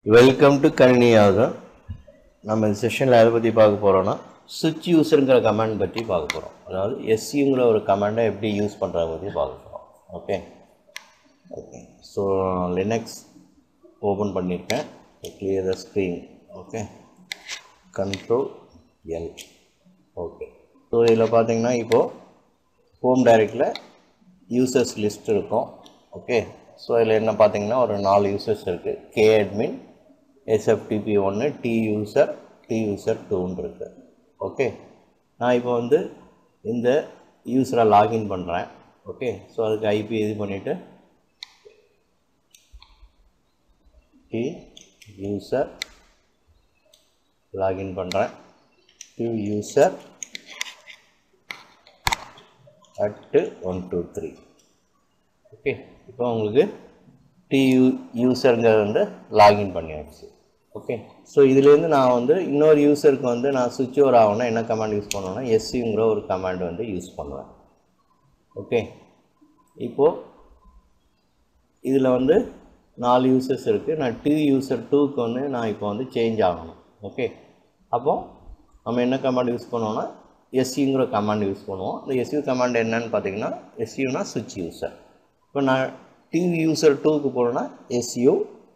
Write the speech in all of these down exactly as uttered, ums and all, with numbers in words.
Welcome to கணினியாகும். நம்ம இந்த செஷனில் எதை பற்றி பார்க்க போகிறோன்னா சுவிட்ச் யூஸருங்கிற கமாண்ட் பற்றி பார்க்க போகிறோம். அதாவது எஸ்யூங்கிற ஒரு கமாண்டை எப்படி யூஸ் பண்ணுறத பற்றி பார்க்க போகிறோம். Okay okay so Linux open பண்ணியிருக்கேன். Clear the screen. Okay control L. Okay so இதில் பார்த்தீங்கன்னா இப்போது ஹோம் டைரக்டில் யூசர்ஸ் லிஸ்ட் இருக்கும். ஓகே ஸோ இதில் என்ன பார்த்தீங்கன்னா ஒரு நாலு யூசர்ஸ் இருக்குது. கே அட்மின், எஸ்எஃப்டிபி ஒன்று, டி யூசர், டி யூசர் டூன்னு இருக்குது. ஓகே நான் இப்போ வந்து இந்த யூஸரை லாகின் பண்ணுறேன். ஓகே ஸோ அதுக்கு ஐபி இது பண்ணிவிட்டு டி யூசர் லாகின் பண்ணுறேன். D user at one two three. Okay இப்போ உங்களுக்கு டி யூ யூசருங்கிறது வந்து லாகின் பண்ணியாச்சு. ஓகே ஸோ இதுலேருந்து நான் வந்து இன்னொரு யூஸருக்கு வந்து நான் சுவிட்ச் ஓவர் ஆகணும்னா என்ன கமாண்ட் யூஸ் பண்ணுவேன்னா எஸ்யூங்கிற ஒரு கமாண்ட் வந்து யூஸ் பண்ணுவேன். ஓகே இப்போது இதில் வந்து நாலு யூசர்ஸ் இருக்குது. நான் டி யூசர் டூக்கு வந்து நான் இப்போ வந்து சேஞ்ச் ஆகணும். ஓகே அப்போது நம்ம என்ன கமாண்ட் யூஸ் பண்ணுவோம்னா எஸ்யூங்கிற கமாண்ட் யூஸ் பண்ணுவோம். இந்த எஸ்யூ கமாண்ட் என்னன்னு பார்த்தீங்கன்னா எஸ்யூனா சுவிட்ச் யூசர். இப்போ நான் டி யூசர் டூக்கு போனோன்னா எஸ்யூ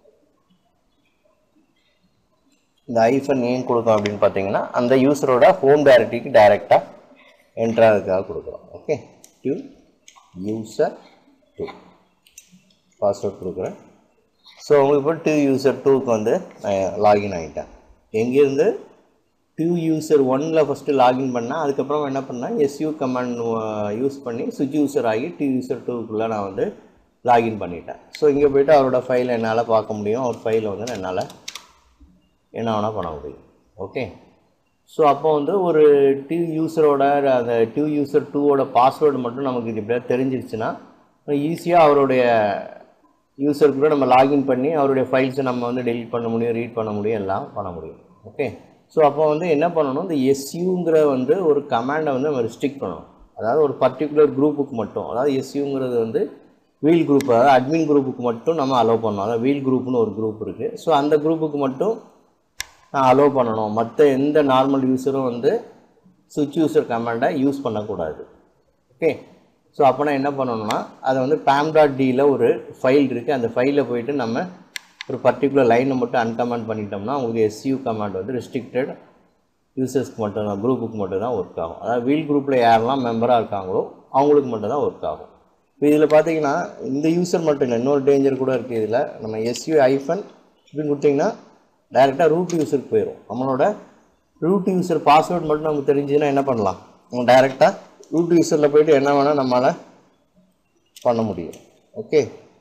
இந்த ஐஃபன் ஏன் கொடுக்கும் அப்படின்னு பார்த்தீங்கன்னா அந்த யூஸரோட ஹோம் டைரக்டரிக்கு டைரெக்டாக என்ட்ராகிறதுக்காக கொடுக்குறோம். Okay D user two password கொடுக்குறேன். ஸோ உங்களுக்கு இப்போ டி யூசர் டூக்கு வந்து நான் லாகின் ஆகிட்டேன். எங்கேருந்து டி யூசர் ஒன்னில் ஃபஸ்ட்டு லாகின் பண்ணால் அதுக்கப்புறம் என்ன பண்ணால் எஸ்யூ கமாண்ட் யூஸ் பண்ணி சுவிட்ச் யூசர் ஆகி டி யூசர் டூக்குள்ளே நான் வந்து லாகின் பண்ணிட்டேன். ஸோ இங்கே போய்ட்டு அவரோட ஃபைலை என்னால் பார்க்க முடியும். அவர் ஃபைலை வந்து என்னால் என்ன வேணால் பண்ண முடியும். ஓகே ஸோ அப்போ வந்து ஒரு டி யூஸரோட அந்த டி யூசர் டூவோட பாஸ்வேர்டு மட்டும் நமக்கு இது எப்படியா தெரிஞ்சிருச்சுன்னா ஈஸியாக அவருடைய யூஸருக்கு கூட நம்ம லாகின் பண்ணி அவருடைய ஃபைல்ஸை நம்ம வந்து டெலிட் பண்ண முடியும், ரீட் பண்ண முடியும், எல்லாம் பண்ண முடியும். ஓகே ஸோ அப்போ வந்து என்ன பண்ணணும், இந்த எஸ்யூங்கிற வந்து ஒரு கமாண்டை வந்து நம்ம ரெஸ்ட்ரிக்ட் பண்ணணும். அதாவது ஒரு பர்டிகுலர் குரூப்புக்கு மட்டும், அதாவது எஸ்யூங்கிறது வந்து வீல் குரூப், அதாவது அட்மின் குரூப்புக்கு மட்டும் நம்ம அலோவ் பண்ணணும். அதாவது வீல் குரூப்னு ஒரு குரூப் இருக்குது. ஸோ அந்த குரூப்புக்கு மட்டும் நான் அலோவ் பண்ணணும். மற்ற எந்த நார்மல் யூஸரும் வந்து சுவிட்ச் யூசர் கமாண்டை யூஸ் பண்ணக்கூடாது. ஓகே ஸோ அப்போ நான் என்ன பண்ணணும்னா அதை வந்து பேம் டாட் டியில் ஒரு ஃபைல் இருக்குது. அந்த ஃபைலில் போயிட்டு நம்ம ஒரு பர்டிகுலர் லைனை மட்டும் அன்கமெண்ட் பண்ணிட்டோம்னா உங்களுக்கு எஸ்யூ கமாண்ட் வந்து ரெஸ்ட்ரிக்டட் யூசர்ஸ்க்கு மட்டும் தான், குரூப்புக்கு மட்டும் தான் ஒர்க் ஆகும். அதாவது வீல் குரூப்பில் யாரெல்லாம் மெம்பராக இருக்காங்களோ அவங்களுக்கு மட்டும் தான் ஒர்க் ஆகும். இப்போ இதில் பார்த்தீங்கன்னா இந்த யூசர் மட்டும் இல்லை, இன்னொரு டேஞ்சர் கூட இருக்குது. இதில் நம்ம எஸ்யூ ஐஃபன் இப்படின்னு கொடுத்திங்கன்னா டைரெக்டாக ரூட் யூஸருக்கு போயிடும். நம்மளோட ரூட் யூஸர் பாஸ்வேர்டு மட்டும் நமக்கு தெரிஞ்சுன்னா என்ன பண்ணலாம், நம்ம டைரெக்டாக ரூட் யூஸரில் போய்ட்டு என்ன வேணால் நம்மளால் பண்ண முடியும். ஓகே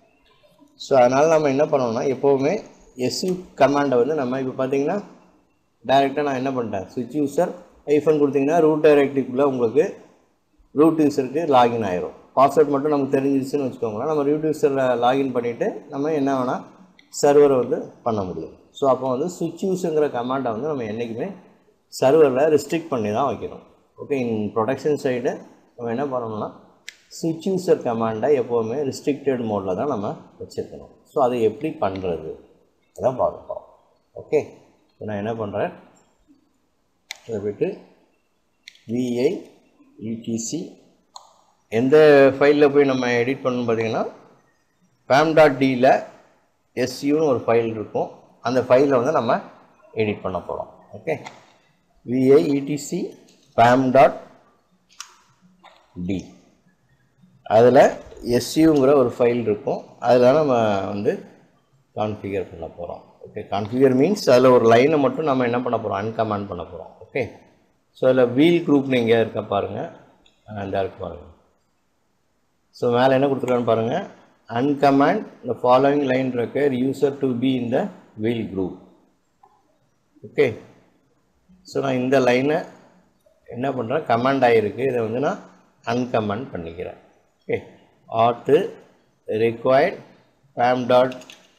ஸோ அதனால் நம்ம என்ன பண்ணோம்னா எப்போவுமே எஸ்யூ கமாண்டை வந்து நம்ம இப்போ பார்த்தீங்கன்னா டைரெக்டாக நான் என்ன பண்ணிட்டேன், சுவிட்ச் யூஸர் ஐஃபன் கொடுத்திங்கன்னா ரூட் டைரக்டரிக்குள்ளே உங்களுக்கு ரூட் யூஸருக்கு லாகின் ஆயிரும். பாஸ்வேர்ட் மட்டும் நமக்கு தெரிஞ்சிருச்சுன்னு வச்சுக்கோங்களேன். நம்ம ரூட் யூஸரில் லாகின் பண்ணிவிட்டு நம்ம என்ன வேணால் சர்வரை வந்து பண்ண முடியும். ஸோ அப்போ வந்து சுவிட்ச் யூஸுங்கிற கமாண்டை வந்து நம்ம என்றைக்குமே சர்வரில் ரெஸ்ட்ரிக்ட் பண்ணி தான் வைக்கணும். ஓகே இன் ப்ரொடக்ஷன் சைடு நம்ம என்ன பண்ணணும்னா சுவிட்ச் யூஸர் கமாண்டை எப்போவுமே ரெஸ்ட்ரிக்டட் மோடில் தான் நம்ம வச்சுருக்கணும். ஸோ அதை எப்படி பண்ணுறது அதான் பார்ப்போம். ஓகே நான் என்ன பண்ணுறேன், இதை போய்ட்டு விஐ யூடிசி எந்த ஃபைலில் போய் நம்ம எடிட் பண்ணணும் பார்த்தீங்கன்னா பேம் டாட் டியில் எஸ்யூன்னு ஒரு ஃபைல் இருக்கும். அந்த ஃபைலில் வந்து நம்ம எடிட் பண்ண போகிறோம். Okay vi etc PAM dot D அதில் எஸ்யூங்கிற ஒரு ஃபைல் இருக்கும். அதில் நம்ம வந்து கான்ஃபிகர் பண்ண போகிறோம். ஓகே கான்ஃபிகர் மீன்ஸ் அதில் ஒரு லைனை மட்டும் நம்ம என்ன பண்ண போகிறோம், அன்கமாண்ட் பண்ண போகிறோம். ஓகே ஸோ அதில் வீல் குரூப்னு எங்கேயா இருக்க பாருங்கள், அந்த இருக்கு பாருங்கள். ஸோ மேலே என்ன கொடுத்துருக்கான்னு பாருங்கள், uncomment the following line require user to be in the wheel group. Okay so நான் இந்த லைனை என்ன பண்ணுறேன், கமாண்ட் ஆகிருக்கு, இதை வந்து நான் அன்கமெண்ட் பண்ணிக்கிறேன். ஓகே ஆட்டு required pam dot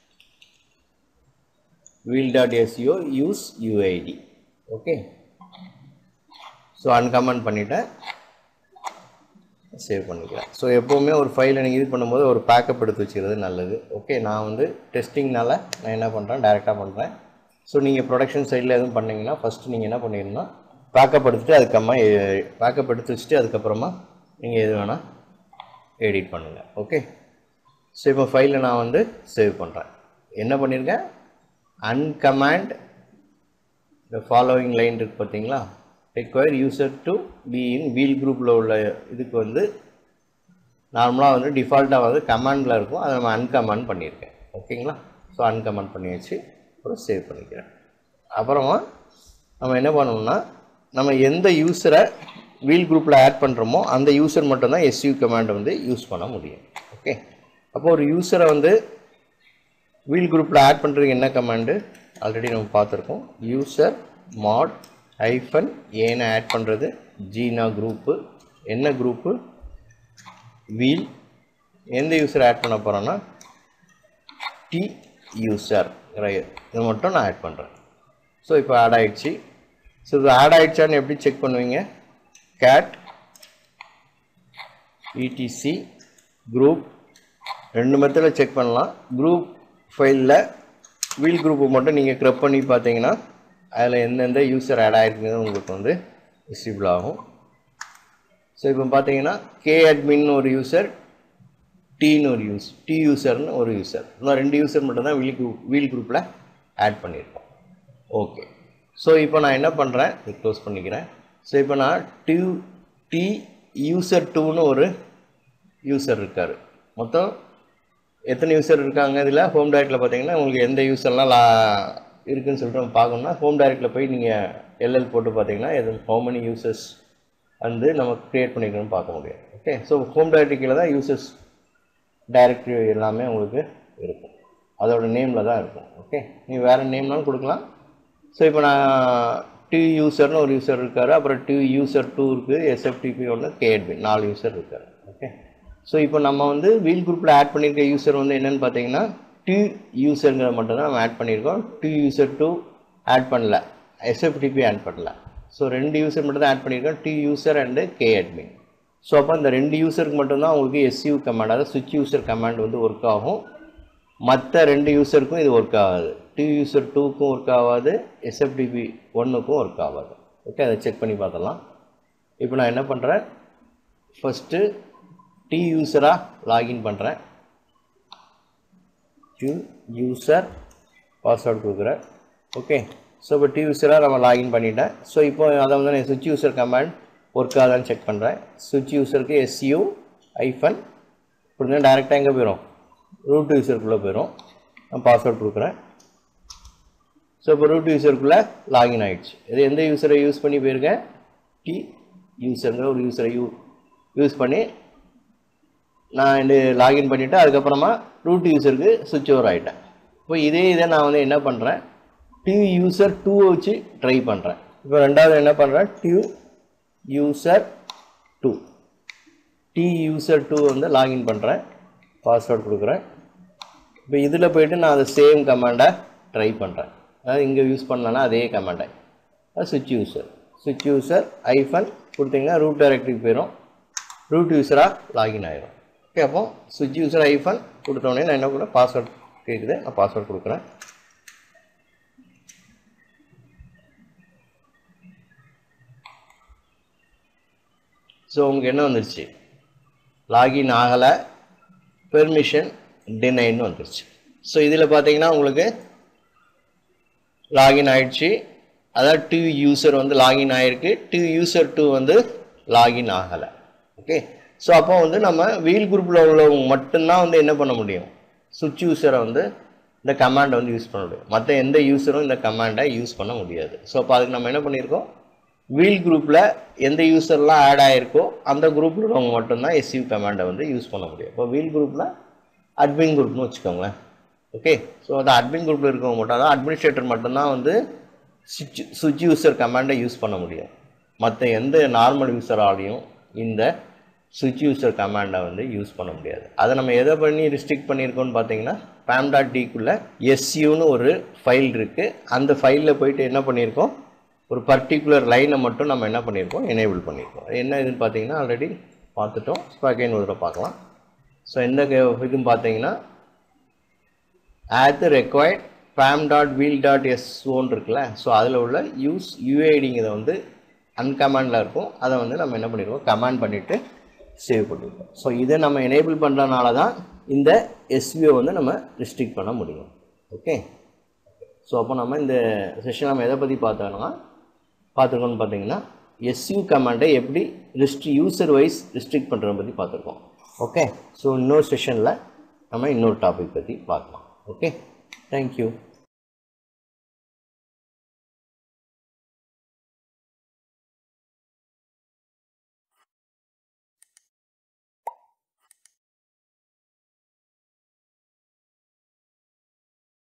wheel dot seo use uid. Okay so uncomment பண்ணிட்டேன். சேவ் பண்ணிக்கிறேன். ஸோ எப்போவுமே ஒரு ஃபைலை நீங்கள் இது பண்ணும்போது ஒரு பேக்கப் எடுத்து வச்சுக்கிறது நல்லது. ஓகே, நான் வந்து டெஸ்டிங்னால நான் என்ன பண்ணுறேன், டைரெக்டாக பண்ணுறேன். ஸோ நீங்கள் ப்ரொடக்ஷன் சைடில் எதுவும் பண்ணிங்கன்னா ஃபஸ்ட்டு நீங்கள் என்ன பண்ணிடணும்னா பேக்கப் எடுத்துகிட்டு அதுக்கப்புறமா பேக்கப் எடுத்து வச்சுட்டு அதுக்கப்புறமா நீங்கள் எது வேணால் எடிட் பண்ணுங்கள். ஓகே, ஸோ இப்போ ஃபைலை நான் வந்து சேவ் பண்ணுறேன். என்ன பண்ணியிருக்கேன், அன்கமாண்ட் இந்த ஃபாலோவிங் லைன் இருக்குது பார்த்தீங்களா, require user to be in wheel groupல உள்ள இதுக்கு வந்து நார்மலாக வந்து டிஃபால்ட்டாக வந்து கமாண்டில் இருக்கும், அதை நம்ம அன்கமாண்ட் பண்ணியிருக்கேன். ஓகேங்களா, ஸோ அன்கமாண்ட் பண்ணி வச்சு அப்புறம் சேவ் பண்ணிக்கிறேன். அப்புறமா நம்ம என்ன பண்ணணும்னா நம்ம எந்த யூஸரை வீல் குரூப்பில் ஆட் பண்ணுறோமோ அந்த யூஸர் மட்டும்தான் எஸ்யூ கமாண்டை வந்து யூஸ் பண்ண முடியும். ஓகே, அப்போ ஒரு யூஸரை வந்து வீல் குரூப்பில் ஆட் பண்ணுறதுக்கு என்ன கமாண்டு ஆல்ரெடி நம்ம பார்த்துருக்கோம். யூசர் மாட் ஹைஃபன் ஏன்னு ஆட் பண்ணுறது, ஜீனா குரூப்பு, என்ன குரூப்பு வீல், எந்த யூஸர் ஆட் பண்ண போகிறோன்னா டி யூசர், இது மட்டும் நான் ஆட் பண்ணுறேன். ஸோ இப்போ ஆட் ஆகிடுச்சு. ஸோ இது ஆட் ஆகிடுச்சான்னு எப்படி செக் பண்ணுவீங்க, கேட் இடிசி குரூப் ரெண்டு மெத்தடில் செக் பண்ணலாம். குரூப் ஃபைலில் வீல் குரூப்பு மட்டும் நீங்கள் க்ரப் பண்ணி பார்த்தீங்கன்னா அதில் எந்தெந்த யூஸர் ஆட் ஆகிருக்குங்கிறது உங்களுக்கு வந்து விசிபிள் ஆகும். ஸோ இப்போ பார்த்தீங்கன்னா கே அட்மின்னு ஒரு யூசர், டீன்னு ஒரு யூஸ் டி யூசர்னு ஒரு யூசர், இன்னும் ரெண்டு யூசர் மட்டும் தான் வீல் குரூப் வீல் குரூப்பில் ஆட் பண்ணியிருக்கோம். ஓகே, ஸோ இப்போ நான் என்ன பண்ணுறேன், இது க்ளோஸ் பண்ணிக்கிறேன். ஸோ இப்போ நான் டியூ டி யூசர் டூன்னு ஒரு யூசர் இருக்கார். மொத்தம் எத்தனை யூசர் இருக்காங்க இதில் ஹோம் டைரக்டில் பார்த்தீங்கன்னா உங்களுக்கு எந்த யூசர்லாம் லா இருக்குதுன்னு சொல்லிட்டு நம்ம பார்க்கணும்னா ஹோம் டைரக்டில் போய் நீங்கள் எல்எல் போட்டு பார்த்தீங்கன்னா எது ஹவு மெனி யூசர்ஸ் வந்து நம்ம க்ரியேட் பண்ணிக்கணும்னு பார்க்க முடியும். ஓகே, ஸோ ஹோம் டைரக்டரி கீழே தான் யூசர்ஸ் டைரக்டரி எல்லாமே உங்களுக்கு இருக்கும், அதோட நேமில் தான் இருக்கும். ஓகே, நீங்கள் வேறு நேம்னாலும் கொடுக்கலாம். ஸோ இப்போ நான் டி யூசர்னு ஒரு யூசர் இருக்கார், அப்புறம் டி யூசர் டூ இருக்குது, எஸ்எஃப்டிபி ஒன்று, கேஎட்பி நாலு யூசர் இருக்கார். ஓகே, ஸோ இப்போ நம்ம வந்து வீல் குரூப்பில் ஆட் பண்ணியிருக்க யூசர் வந்து என்னென்னு பார்த்தீங்கன்னா டி யூசருங்கிற மட்டும் தான் நம்ம ஆட் பண்ணியிருக்கோம். டி யூசர் டூ ஆட் பண்ணல, எஸ்எஃப்டிபி ஆட் பண்ணல. ஸோ ரெண்டு யூசர் மட்டும் தான் ஆட் பண்ணியிருக்கோம், D user and K admin. So அப்போ இந்த ரெண்டு யூசருக்கு மட்டும்தான் உங்களுக்கு எஸ்யூ கமாண்ட், அதாவது சுவிட்ச் யூசர் கமாண்ட் வந்து ஒர்க் ஆகும். மற்ற ரெண்டு யூசருக்கும் இது ஒர்க் ஆகாது, டி யூசர் டூக்கும் ஒர்க் ஆகாது, எஸ்எஃப்டிபி ஒன்றுக்கும் ஒர்க் ஆகாது. ஓகே, அதை செக் பண்ணி பார்த்துடலாம். இப்போ நான் என்ன பண்ணுறேன், ஃபஸ்ட்டு டி யூசராக லாகின் பண்ணுறேன். டி யூசர் பாஸ்வேர்டு கொடுக்குறேன். ஓகே, ஸோ இப்போ டி யூசராக நம்ம லாகின் பண்ணிட்டேன். ஸோ இப்போ அதை வந்து நான் சுவிட்ச் யூசர் கமாண்ட் ஒர்க் ஆகுதான்னு செக் பண்ணுறேன். சுவிட்ச் யூசருக்கு எஸ்யூ ஐஃபன் கொடுங்க, டேரெக்டாக எங்கே போயிடும், ரூட் யூசருக்குள்ளே போயிடும். நான் பாஸ்வேர்டு கொடுக்குறேன். ஸோ இப்போ ரூட் யூசருக்குள்ளே லாகின் ஆகிடுச்சு. இது எந்த யூஸரை யூஸ் பண்ணி போயிருக்கேன், டி யூசருங்கிற ஒரு யூஸரை யூ யூஸ் பண்ணி நான் இந்த லாகின் பண்ணிவிட்டு அதுக்கப்புறமா ரூட் யூசருக்கு சுவிட்ச் ஓவர் ஆகிட்டேன். இப்போ இதே இதை நான் வந்து என்ன பண்ணுறேன், டியூ யூசர் டூவை வச்சு ட்ரை பண்ணுறேன். இப்போ ரெண்டாவது என்ன பண்ணுறேன், D user two D user two வந்து லாகின் பண்ணுறேன், பாஸ்வேர்டு கொடுக்குறேன். இப்போ இதில் போய்ட்டு நான் அதை சேம் கமாண்டை ட்ரை பண்ணுறேன், அதாவது இங்கே யூஸ் பண்ணலன்னா அதே கமாண்டை, அது சுவிட்ச் யூசர் சுவிட்ச் யூசர் ஐஃபன் கொடுத்தீங்கன்னா ரூட் டைரக்டரிக்கு போயிடும், ரூட் யூஸராக லாகின் ஆகிடும். ஓகே, அப்போ சுவிட்ச் யூசர் ஐஃபன் கொடுத்தோடனே நான் என்ன கூட பாஸ்வேர்டு கேட்குது, நான் பாஸ்வேர்டு கொடுக்குறேன். ஸோ உங்களுக்கு என்ன வந்துருச்சு, லாகின் ஆகலை, பெர்மிஷன் டினைன்னு வந்துருச்சு. ஸோ இதில் பார்த்தீங்கன்னா உங்களுக்கு லாகின் ஆகிடுச்சு, அதாவது டூ யூசர் வந்து லாகின் ஆகிருக்கு, டூ யூசர் டூ வந்து லாகின் ஆகலை. ஓகே, ஸோ அப்போ வந்து நம்ம வீல் குரூப்பில் உள்ளவங்க மட்டும்தான் வந்து என்ன பண்ண முடியும், சுவிட்ச் யூசரை வந்து இந்த கமாண்டை வந்து யூஸ் பண்ண முடியும், மற்ற எந்த யூஸரும் இந்த கமாண்டை யூஸ் பண்ண முடியாது. ஸோ அப்போ அதுக்கு நம்ம என்ன பண்ணியிருக்கோம், வீல் குரூப்பில் எந்த யூஸர்லாம் ஆட் ஆகிருக்கோ அந்த குரூப்பில் உள்ளவங்க மட்டும்தான் எஸ்யூ கமாண்டை வந்து யூஸ் பண்ண முடியும். இப்போ வீல் குரூப்பில் அட்மின் குரூப்னு வச்சுக்கோங்களேன். ஓகே, ஸோ அந்த அட்மின் குரூப்பில் இருக்கவங்க மட்டும் அதான் அட்மினிஸ்ட்ரேட்டர் மட்டும்தான் வந்து சுவிட்ச் சுவிட்ச் யூசர் கமாண்டை யூஸ் பண்ண முடியும், மற்ற எந்த நார்மல் யூஸராலையும் இந்த சுவிட்ச் யூசர் கமாண்டை வந்து யூஸ் பண்ண முடியாது. அதை நம்ம எதை பண்ணி ரிஸ்ட்ரிக்ட் பண்ணியிருக்கோம்னு பார்த்தீங்கன்னா பேம் டாட் டிக்குள்ளே எஸ்யூன்னு ஒரு ஃபைல் இருக்குது, அந்த ஃபைலில் போயிட்டு என்ன பண்ணியிருக்கோம், ஒரு பர்டிகுலர் லைனை மட்டும் நம்ம என்ன பண்ணியிருக்கோம், எனேபிள் பண்ணியிருக்கோம். என்ன இதுன்னு பார்த்தீங்கன்னா ஆல்ரெடி பார்த்துட்டோம். ஸோ அகைன் ஒரு தடவை பார்க்கலாம். ஸோ எந்த இதுன்னு பார்த்தீங்கன்னா add the required pam dot wheel dot எஸ்ஓன்னு இருக்குல்ல, ஸோ அதில் உள்ள யூஸ் யூஐடிங்கிறத வந்து அன்கமாண்டில் இருக்கும். அதை வந்து நம்ம என்ன பண்ணிடுவோம், கமாண்ட் பண்ணிவிட்டு சேவ் பண்ணிடுவோம். ஸோ இதை நம்ம எனேபிள் பண்ணுறதுனால தான் இந்த எஸ்விஓ வந்து நம்ம ரிஸ்ட்ரிக்ட் பண்ண முடியும். ஓகே, ஸோ அப்போ நம்ம இந்த செஷன் நம்ம எதை பற்றி பார்த்தோம்னா பார்த்துருக்கோம்னு பார்த்தீங்கன்னா எஸ்யூ கமாண்டை எப்படி ரிஸ்ட்ரி யூசர் வைஸ் ரிஸ்ட்ரிக்ட் பண்ணுறத பற்றி பார்த்துருக்கோம். ஓகே, ஸோ இன்னொரு செஷனில் நம்ம இன்னொரு டாபிக் பற்றி பார்க்கலாம். Okay, thank you.